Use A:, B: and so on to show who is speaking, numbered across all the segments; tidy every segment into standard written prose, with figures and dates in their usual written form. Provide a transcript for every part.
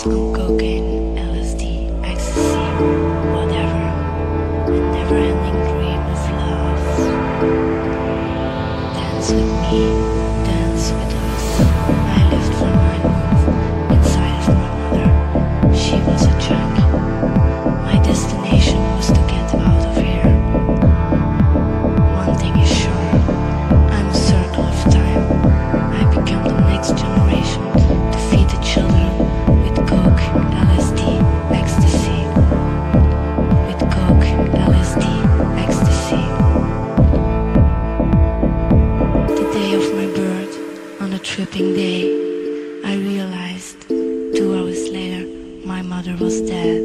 A: on cocaine, LSD, ecstasy, whatever. A never-ending dream of love. Dance with me, dance with us. I lived for 9 months inside of my mother. She was a junkie. My destination was to get out of here. One thing is sure, I'm a circle of time. I become the next generation to feed the children with coke, LSD, ecstasy. With coke, LSD, ecstasy. The day of my birth, on a tripping day, I realized 2 hours later my mother was dead.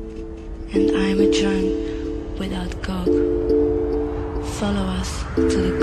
A: And I'm a drunk without coke. Follow us to the